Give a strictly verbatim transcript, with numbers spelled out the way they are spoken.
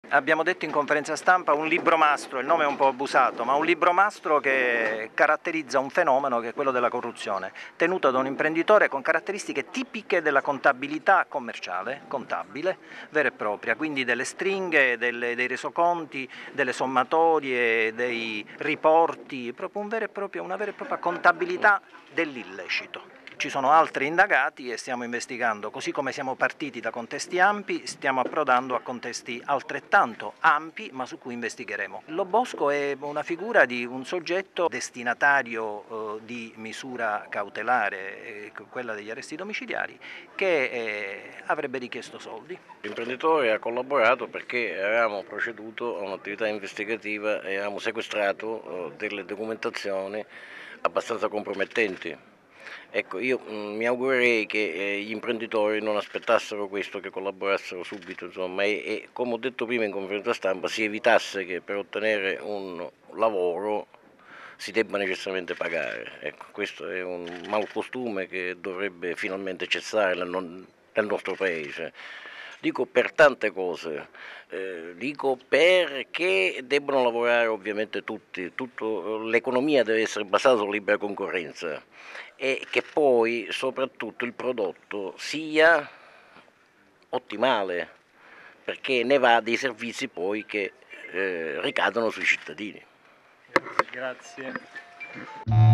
Abbiamo detto in conferenza stampa un libro mastro, il nome è un po' abusato, ma un libro mastro che caratterizza un fenomeno che è quello della corruzione, tenuto da un imprenditore con caratteristiche tipiche della contabilità commerciale, contabile, vera e propria, quindi delle stringhe, delle, dei resoconti, delle sommatorie, dei riporti, proprio un vero e proprio, una vera e propria contabilità dell'illecito. Ci sono altri indagati e stiamo investigando, così come siamo partiti da contesti ampi, stiamo approdando a contesti altrettanto ampi, ma su cui investigheremo. Lo Bosco è una figura di un soggetto destinatario eh, di misura cautelare, eh, quella degli arresti domiciliari, che eh, avrebbe richiesto soldi. L'imprenditore ha collaborato perché avevamo proceduto a un'attività investigativa e avevamo sequestrato eh, delle documentazioni abbastanza compromettenti. Ecco, io mh, mi augurerei che eh, gli imprenditori non aspettassero questo, che collaborassero subito, insomma, e, e come ho detto prima in conferenza stampa, si evitasse che per ottenere un lavoro si debba necessariamente pagare. Ecco, questo è un malcostume che dovrebbe finalmente cessare nel, non, nel nostro paese. Dico per tante cose, eh, dico perché debbono lavorare ovviamente tutti, tutto, l'economia deve essere basata sulla libera concorrenza e che poi soprattutto il prodotto sia ottimale, perché ne va dei servizi poi che eh, ricadono sui cittadini. Grazie.